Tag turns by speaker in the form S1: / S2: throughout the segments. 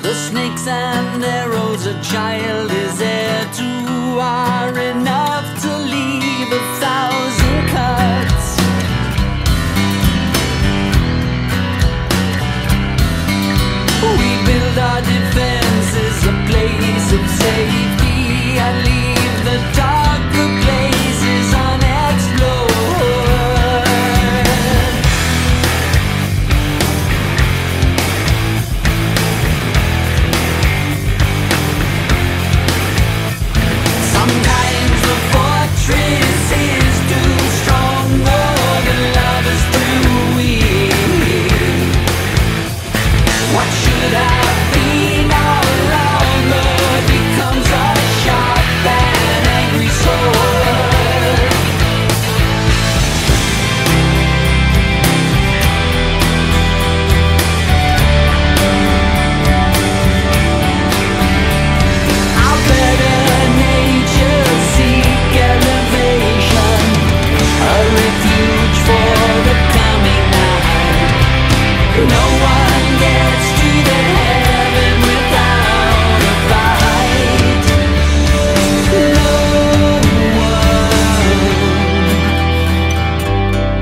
S1: The snakes and arrows a child is heir to are enough to leave 1,000 cuts. We build our defenses a place of safety and leave the darker places unexplored. Sometimes the fortress is too strong, or the love is too weak. What should have been all along becomes a sharp and angry sword. Our better nature seek elevation, a refuge for the coming night. No one gets to the heaven without a fight. No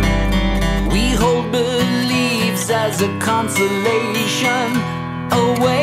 S1: one. We hold beliefs as a consolation, a way